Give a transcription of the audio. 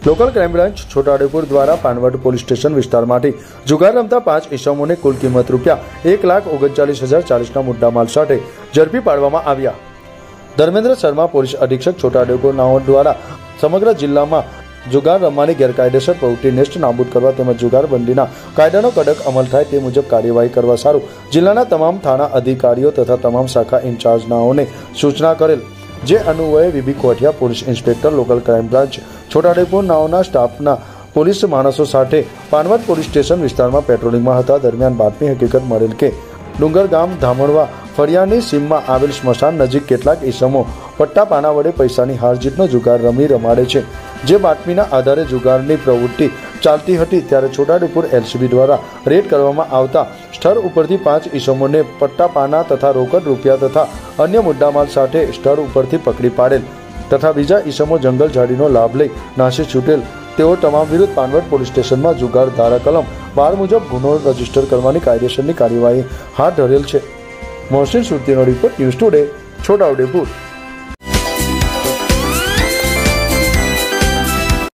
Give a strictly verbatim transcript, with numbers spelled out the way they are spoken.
Local crime branch Chhota Udepur દ્વારા Panvad police station વિસ્તારમાંથી જુગાર રમતા પાંચ ઈસમોને કુલ કિંમત રૂપિયા એક લાખ ઓગણચાલીસ હજાર ચાલીસના મુદ્દામાલ સાથે ઝડપી પાડવામાં આવ્યા। ધર્મેન્દ્ર શર્મા પોલીસ અધિક્ષક છોટાઉદેપુર નાઓ દ્વારા સમગ્ર જિલ્લામાં જુગાર રમવાની ગેરકાયદેસર પ્રવૃત્તિ નેસ્ત નાબૂદ કરવા તેમજ જુગારબંધીના કાયદાનો કડક અમલ થાય તે મુજબ કાર્યવાહી કરવા સારું જિલ્લાના તમામ થાણા અધિકારીઓ તથા તમામ શાખા ઇન્ચાર્જનાઓને સૂચના કરેલ। જે અન્વયે VB Kothiya police inspector local crime branch Chhotaudepur નાઓના સ્ટાફના પોલીસ માણસો સાથે પાનવડ પોલીસ સ્ટેશન વિસ્તારમાં પેટ્રોલિંગમાં હતા। દરમિયાન બાતમી હકીકત મળેલ કે ડુંગર ગામ ધામણવા ફળિયાની સીમમાં આવેલ સ્મશાન નજીક કેટલાક ઈસમો પટ્ટા પાના વડે પૈસાની હારજીતનો જુગાર રમી રમાડે છે। જે બાતમીના આધારે જુગારની પ્રવૃત્તિ ચાલતી હતી ત્યારે છોટાઉદેપુર એલસીબી દ્વારા રેડ કરવામાં આવતા સ્થળ ઉપરથી પાંચ ઈસમોને પટ્ટા પાના તથા રોકડ રૂપિયા તથા અન્ય મુદ્દામાલ સાથે સ્થળ ઉપરથી પકડી પાડેલ તથા બીજા ઈસમો જંગલ ઝાડીનો લાભ લઈ નાસી છૂટેલ। તેઓ તમામ વિરુદ્ધ પાનવડ પોલીસ સ્ટેશનમાં જુગાર ધારા કલમ બાર મુજબ ગુનો રજીસ્ટર કરવાની કાયદેસરની કાર્યવાહી હાથ ધરેલ છે। મોહસિન સુરતીનો રિપોર્ટ, ન્યૂઝ ટુડે, છોટાઉદેપુર।